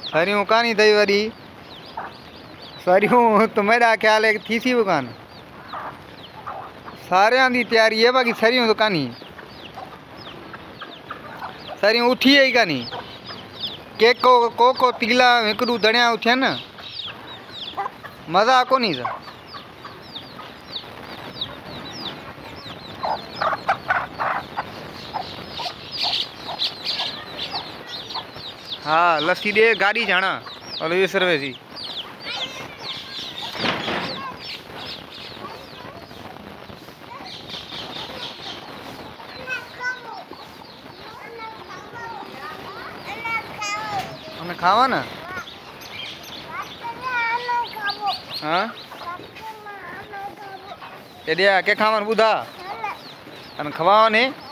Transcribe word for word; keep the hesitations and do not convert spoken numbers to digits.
सरियों कानी थी वरी सरियों तो मेरा ख्याल है थी सी वो कान सारे की तैयारी है बाकी सरियों तो कानी सरियों उठी ही कानी के को को को तीला हिकड़ू दणिया उठिया न मजा को नहीं सा हाँ लस्सी दे गाड़ी जाना और ये सर्विस ही हमें खावा ना हाँ के दिया के खावा बुधा अन खवावा ने